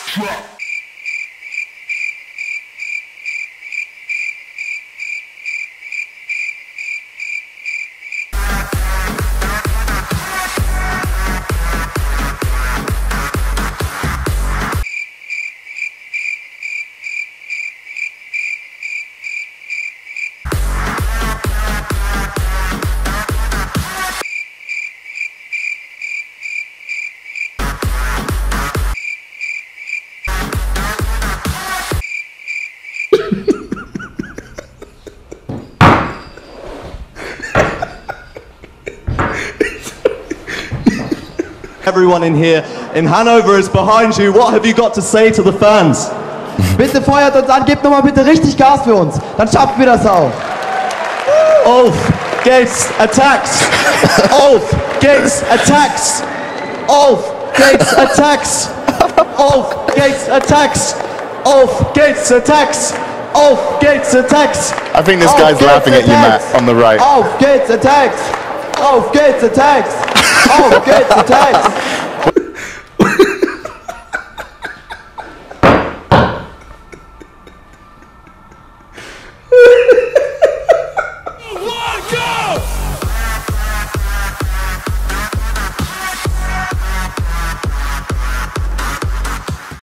Everyone in here in Hanover is behind you. What have you got to say to the fans? Bitte feuert uns an, gebt nochmal bitte richtig Gas für uns. Dann schaffen wir das auch. Ulf Gates attacks. Ulf Gates attacks. Ulf Gates attacks. Ulf Gates attacks. Ulf Gates attacks. Ulf Gates attacks. I think this guy's laughing at you, Matt, on the right. Ulf Gates attacks. Ulf Gates attacks. Ulf Gates attacks.